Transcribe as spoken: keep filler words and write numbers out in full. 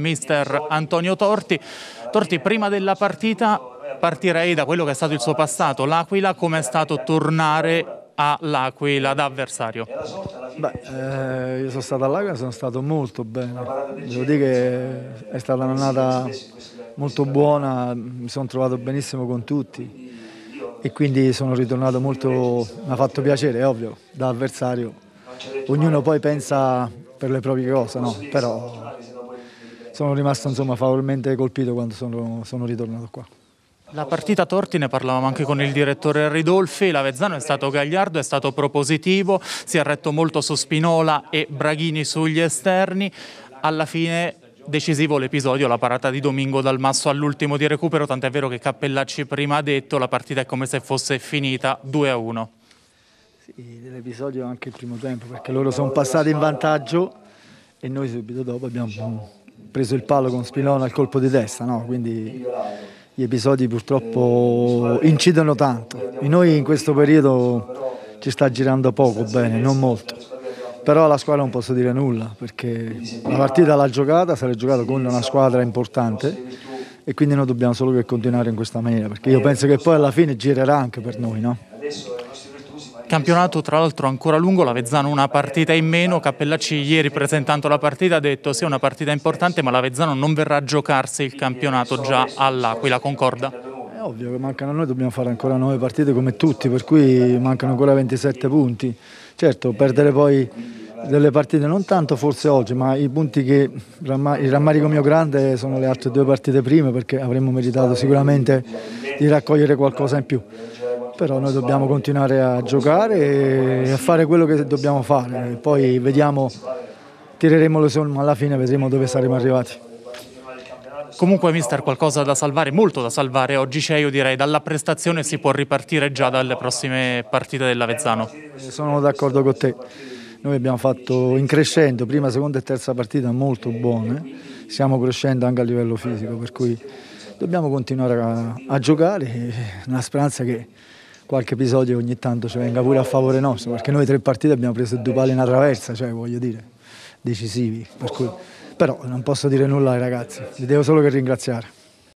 mister Antonio Torti. Torti, prima della partita partirei da quello che è stato il suo passato, l'Aquila. Come è stato tornare all'Aquila da avversario? Beh, eh, io sono stato all'Aquila, sono stato molto bene, devo dire che è stata un'annata molto buona, mi sono trovato benissimo con tutti e quindi sono ritornato molto, mi ha fatto piacere, è ovvio, da avversario ognuno poi pensa per le proprie cose, no? Però sono rimasto insomma favorevolmente colpito quando sono, sono ritornato qua. La partita, Torti, ne parlavamo anche con il direttore Ridolfi, l'Avezzano è stato gagliardo, è stato propositivo, si è retto molto su Spinola e Braghini sugli esterni. Alla fine decisivo l'episodio, la parata di Domingo Dal Masso all'ultimo di recupero, tant'è vero che Cappellacci prima ha detto la partita è come se fosse finita due a uno. Sì, dell'episodio anche il primo tempo, perché loro sono passati in vantaggio e noi subito dopo abbiamo preso il palo con Spinola al colpo di testa, no? Quindi gli episodi purtroppo incidono tanto. E noi in questo periodo ci sta girando poco bene, non molto. Però alla squadra non posso dire nulla, perché la partita l'ha giocata, se l'è giocata con una squadra importante e quindi noi dobbiamo solo che continuare in questa maniera, perché io penso che poi alla fine girerà anche per noi, no? Campionato tra l'altro ancora lungo, l'Avezzano una partita in meno. Cappellacci ieri presentando la partita ha detto sì, è una partita importante, ma l'Avezzano non verrà a giocarsi il campionato già all'Aquila, concorda? È ovvio che mancano a noi, dobbiamo fare ancora nove partite come tutti, per cui mancano ancora ventisette punti. Certo, perdere poi delle partite non tanto forse oggi, ma i punti che il rammarico mio grande sono le altre due partite prime, perché avremmo meritato sicuramente di raccogliere qualcosa in più. Però noi dobbiamo continuare a giocare e a fare quello che dobbiamo fare, poi vediamo, tireremo le somme alla fine, vedremo dove saremo arrivati. Comunque mister, qualcosa da salvare, molto da salvare oggi c'è, io direi dalla prestazione si può ripartire già dalle prossime partite dell'Avezzano. Sono d'accordo con te, noi abbiamo fatto in crescendo, prima, seconda e terza partita molto buone, stiamo crescendo anche a livello fisico, per cui dobbiamo continuare a, a giocare e una speranza che qualche episodio ogni tanto ci venga pure a favore nostro, perché noi tre partite abbiamo preso due pali in una traversa, cioè voglio dire, decisivi, per cui, però non posso dire nulla ai ragazzi, li devo solo che ringraziare.